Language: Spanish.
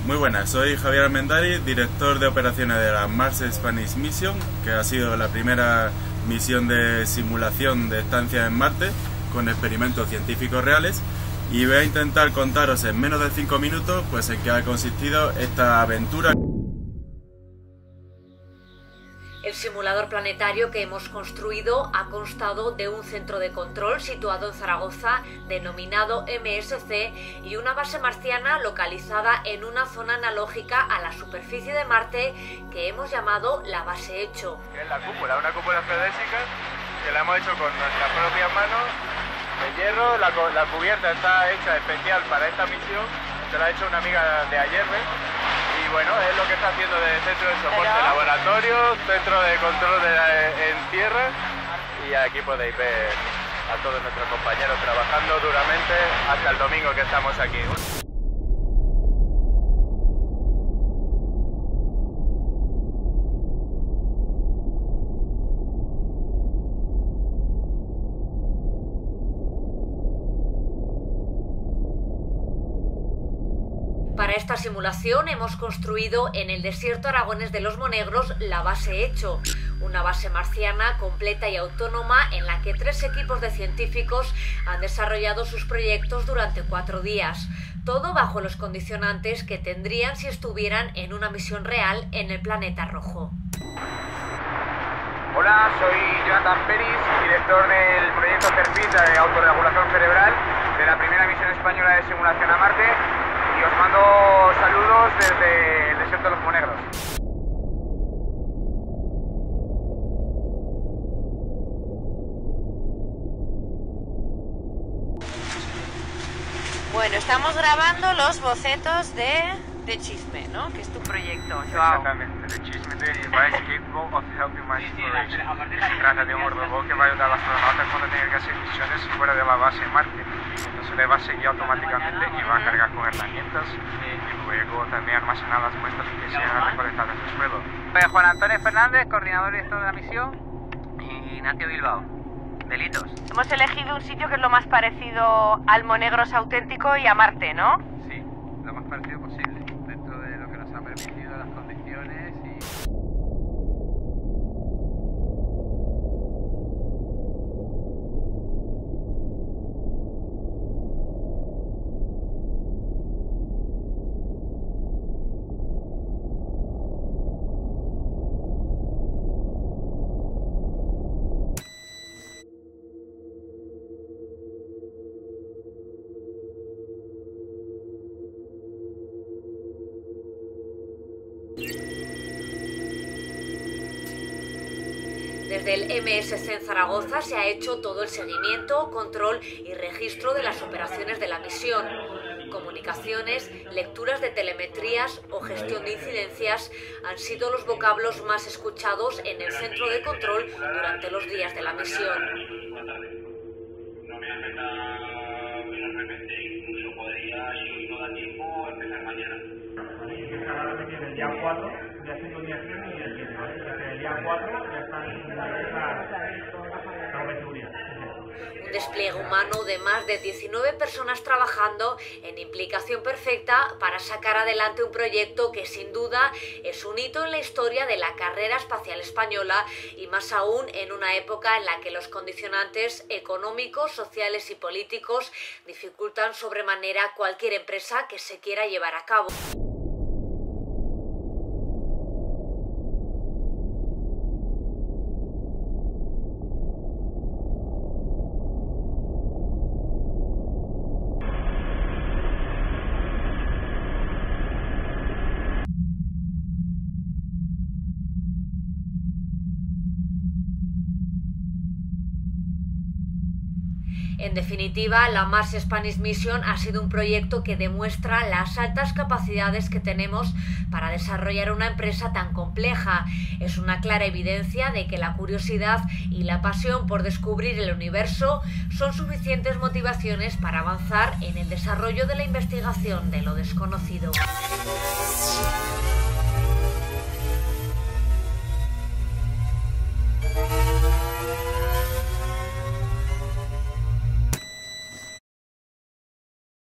Muy buenas, soy Javier Almendari, director de operaciones de la Mars Spanish Mission, que ha sido la primera misión de simulación de estancia en Marte con experimentos científicos reales, y voy a intentar contaros en menos de 5 minutos pues en qué ha consistido esta aventura. El simulador planetario que hemos construido ha constado de un centro de control situado en Zaragoza, denominado MSC, y una base marciana localizada en una zona analógica a la superficie de Marte que hemos llamado la base Hecho. Es la cúpula, una cúpula geodésica que la hemos hecho con nuestras propias manos, de hierro. La cubierta está hecha especial para esta misión, se la ha hecho una amiga de Ayerbe. Y bueno, es lo que está haciendo de centro de soporte de laboratorio, centro de control en tierra, y aquí podéis ver a todos nuestros compañeros trabajando duramente hasta el domingo que estamos aquí. Para esta simulación hemos construido en el desierto aragonés de Los Monegros la base Hecho, una base marciana completa y autónoma en la que 3 equipos de científicos han desarrollado sus proyectos durante 4 días, todo bajo los condicionantes que tendrían si estuvieran en una misión real en el planeta rojo. Hola, soy Jonathan Peris, director del proyecto CERFIT de autorregulación cerebral de la primera misión española de simulación a Marte. Y os mando saludos desde el desierto de Los Monegros. Bueno, estamos grabando los bocetos de Chisme, ¿no? Que es tu proyecto, Joao. Exactamente, de Chisme Device Capable of Helping My Exploration. Se trata de un robot que va a ayudar a los astronautas cuando tengan que hacer misiones fuera de la base en Marte. Entonces le va a seguir automáticamente y va a cargar con herramientas y luego también almacenar las muestras que sean recolectadas del suelo. Juan Antonio Fernández, coordinador y director de la misión, y Ignacio Bilbao. Delitos. Hemos elegido un sitio que es lo más parecido al Monegros auténtico y a Marte, ¿no? Sí, lo más parecido posible, dentro de lo que nos ha permitido las condiciones y... Desde el MSC en Zaragoza se ha hecho todo el seguimiento, control y registro de las operaciones de la misión. Comunicaciones, lecturas de telemetrías o gestión de incidencias han sido los vocablos más escuchados en el centro de control durante los días de la misión. No me afecta menor incluso podría, si hoy no da tiempo, empezar mañana. El día 4 ya se coordinación y el tiempo, ¿vale? Desde el día 4 ya están en la cobertura. Un despliegue humano de más de 19 personas trabajando en implicación perfecta para sacar adelante un proyecto que sin duda es un hito en la historia de la carrera espacial española, y más aún en una época en la que los condicionantes económicos, sociales y políticos dificultan sobremanera cualquier empresa que se quiera llevar a cabo. En definitiva, la Mars Spanish Mission ha sido un proyecto que demuestra las altas capacidades que tenemos para desarrollar una empresa tan compleja. Es una clara evidencia de que la curiosidad y la pasión por descubrir el universo son suficientes motivaciones para avanzar en el desarrollo de la investigación de lo desconocido.